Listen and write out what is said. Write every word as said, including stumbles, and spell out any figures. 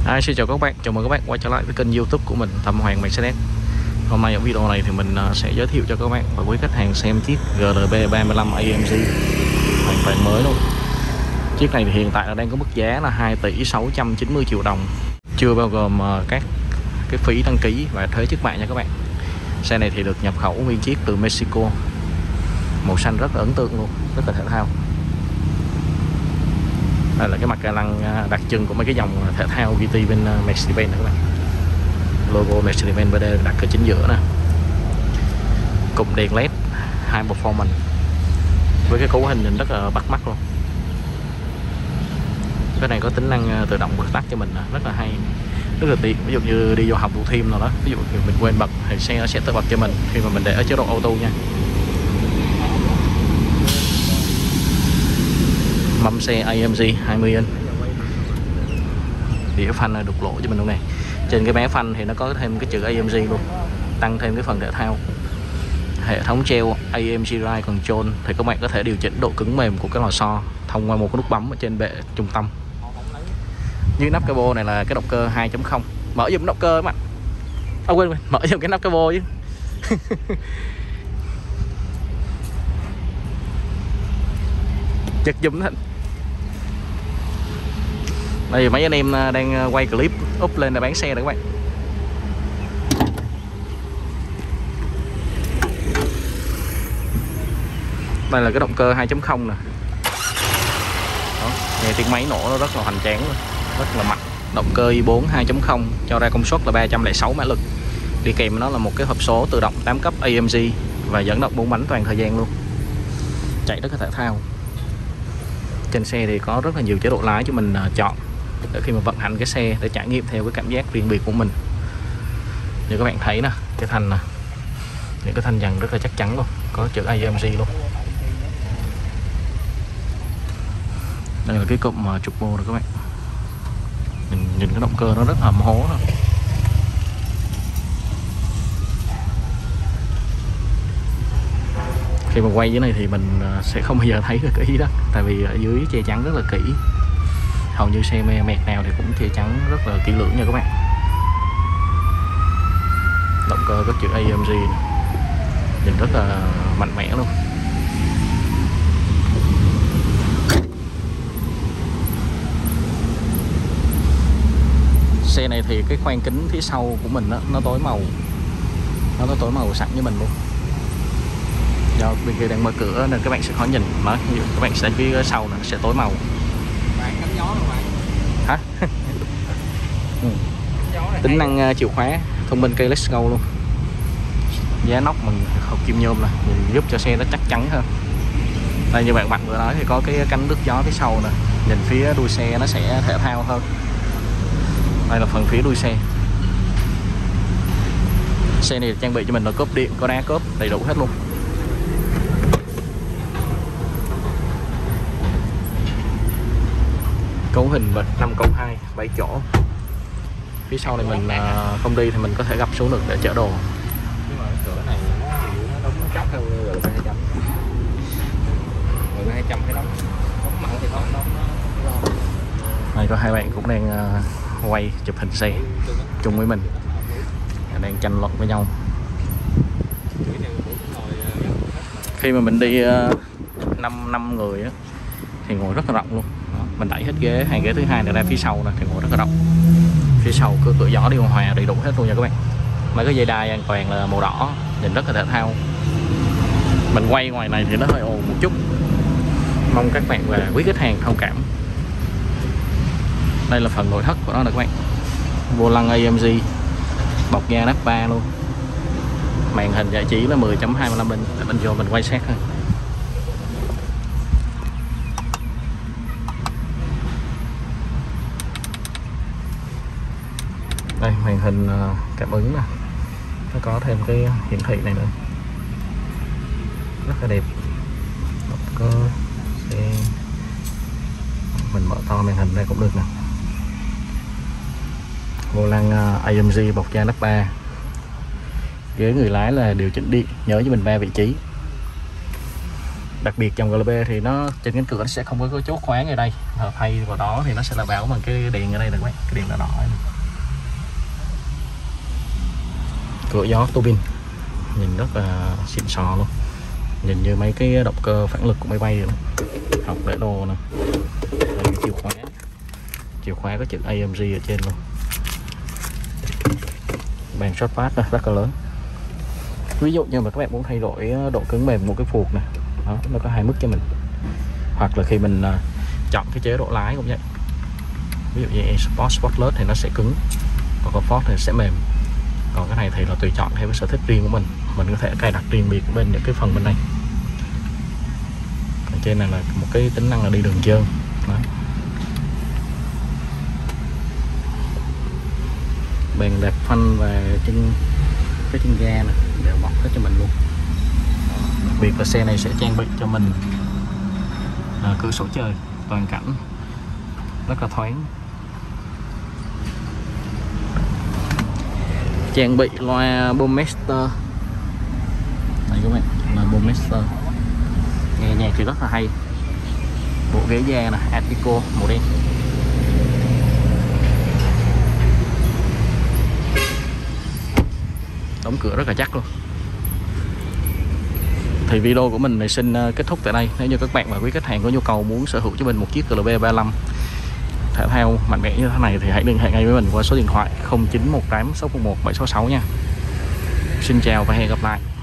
Hi, xin chào các bạn, chào mừng các bạn quay trở lại với kênh YouTube của mình, Thẩm Hoàng Mercedes. Hôm nay ở video này thì mình sẽ giới thiệu cho các bạn và quý khách hàng xem chiếc G L B ba mươi lăm A M G hoàn toàn mới luôn. Chiếc này thì hiện tại là đang có mức giá là hai tỷ sáu trăm chín mươi triệu đồng, chưa bao gồm các cái phí đăng ký và thuế trước bạ nha các bạn. Xe này thì được nhập khẩu nguyên chiếc từ Mexico, màu xanh rất là ấn tượng luôn, rất là thể thao. Đây là cái mặt ca lăng đặc trưng của mấy cái dòng thể thao giê tê bên Mercedes-Benz các bạn. Logo Mercedes-Benz bê đê đặt ở chính giữa nè. Cụm đèn led High Performance với cái cấu hình nhìn rất là bắt mắt luôn. Cái này có tính năng tự động bật tắt cho mình, rất là hay, rất là tiện. Ví dụ như đi vô học vụ thêm nào đó, ví dụ như mình quên bật thì xe nó sẽ tự bật cho mình khi mà mình để ở chế độ auto nha. Mâm xe A M G hai mươi inch, đĩa phanh này đục lỗ cho mình luôn này. Trên cái mé phanh thì nó có thêm cái chữ A M G luôn, tăng thêm cái phần thể thao. Hệ thống treo A M G Ride Control thì các bạn có thể điều chỉnh độ cứng mềm của cái lò xo thông qua một cái nút bấm ở trên bệ trung tâm. Dưới nắp capo này là cái động cơ hai chấm không, mở giùm động cơ các bạn. À, quên, quên mở giùm cái nắp capo chứ. Chật giùm hết. Đây mấy anh em đang quay clip up lên để bán xe rồi các bạn. Đây là cái động cơ hai chấm không nè. Đó, nghe tiếng máy nổ nó rất là hoành tráng luôn, rất là mạnh. Động cơ i bốn hai chấm không cho ra công suất là ba trăm lẻ sáu mã lực. Đi kèm với nó là một cái hộp số tự động tám cấp A M G và dẫn động bốn bánh toàn thời gian luôn. Chạy rất là thể thao. Trên xe thì có rất là nhiều chế độ lái cho mình chọn để khi mà vận hành cái xe để trải nghiệm theo cái cảm giác riêng biệt của mình. Như các bạn thấy nè, cái thanh nè, những cái thanh dàn rất là chắc chắn luôn, có chữ A M G luôn. Đây là cái cụm trục mô rồi các bạn. Nhìn, nhìn cái động cơ nó rất là hầm hố đó. Khi mà quay dưới này thì mình sẽ không bao giờ thấy được cái ý đó, tại vì ở dưới che chắn rất là kỹ. Hầu như xe mẹt nào thì cũng che chắn rất là kỹ lưỡng nha các bạn. Động cơ có chữ A M G này, nhìn rất là mạnh mẽ luôn. Xe này thì cái khoang kính phía sau của mình đó, nó tối màu, nó có tối màu sẵn với mình luôn. Do bên kia đang mở cửa nên các bạn sẽ khó nhìn, mà các bạn sẽ phía sau nó sẽ tối màu. Bạn cắm gió rồi bạn. Hả? Ừ. Tính năng chìa khóa thông minh keyless go luôn. Giá nóc mình hộp kim nhôm nè, giúp cho xe nó chắc chắn hơn. Đây như bạn bạn vừa nói thì có cái cánh nước gió phía sau nè, nhìn phía đuôi xe nó sẽ thể thao hơn. Đây là phần phía đuôi xe. Xe này trang bị cho mình là cốp điện, có đá cốp đầy đủ hết luôn. Cấu hình bậc năm câu hai, bảy chỗ. Phía sau này mình không đi thì mình có thể gập xuống được để chở đồ. Nhưng mà cửa này nó đóng chắc hơn G L B hai trăm. G L B hai trăm cái đóng đóng mặn thì nó đóng nó. Đây có hai bạn cũng đang quay chụp hình xe chung với mình, đang tranh luận với nhau. Khi mà mình đi năm năm người á thì ngồi rất là rộng luôn. Đó, mình đẩy hết ghế, hàng ghế thứ hai này ra phía sau này thì ngồi rất là rộng. Phía sau cửa cửa gió điều hòa đầy đủ hết luôn nha các bạn. Mấy cái dây đai an toàn là màu đỏ, nhìn rất là thể thao. Mình quay ngoài này thì nó hơi ồn một chút, mong các bạn và quý khách hàng thông cảm. Đây là phần nội thất của nó nè các bạn. Vô lăng A M G, bọc da nắp ba luôn. Màn hình giải trí là mười chấm hai mươi lăm inch. Để mình vô mình quay sát thôi. Đây màn hình cảm ứng nè, nó có thêm cái hiển thị này nữa, rất là đẹp. Động cơ xe, mình mở to màn hình đây cũng được nè. Vô lăng A M G bọc da nắp ba. Ghế người lái là điều chỉnh điện, nhớ cho mình ba vị trí. Đặc biệt dòng giê lờ bê thì nó trên cánh cửa nó sẽ không có cái chốt khóa ở đây, thay vào đó thì nó sẽ là báo bằng cái đèn ở đây nè các bạn, cái đèn đỏ đỏ này. Cửa gió tua bin nhìn rất là xịn sò luôn, nhìn như mấy cái động cơ phản lực của máy bay vậy. Học để đồ nè, đây cái chìa khóa, chìa khóa có chữ a em giê ở trên luôn. Bàn short pass rất là lớn. Ví dụ như mà các bạn muốn thay đổi độ cứng mềm một cái phuộc này, đó, nó có hai mức cho mình. Hoặc là khi mình uh, chọn cái chế độ lái cũng vậy. Ví dụ như Sport, Sportless thì nó sẽ cứng, còn Comfort thì sẽ mềm. Còn cái này thì là tùy chọn theo cái sở thích riêng của mình, mình có thể cài đặt riêng biệt bên những cái phần bên này. Ở trên này là một cái tính năng là đi đường trơn. Bàn đạp phanh và chân cái chân ga này đều bọc hết cho mình luôn. Đặc biệt là xe này sẽ trang bị cho mình à, cửa sổ trời toàn cảnh rất là thoáng, trang bị loa Burmester này các bạn, là Burmester, nghe nhạc thì rất là hay. Bộ ghế da nè, Atico màu đen. Đóng cửa rất là chắc luôn. Thì video của mình này xin kết thúc tại đây. Nếu như các bạn và quý khách hàng có nhu cầu muốn sở hữu cho mình một chiếc giê lờ bê ba lăm thể thao mạnh mẽ như thế này thì hãy liên hệ ngay với mình qua số điện thoại không chín một tám sáu không một bảy sáu sáu nha. Xin chào và hẹn gặp lại.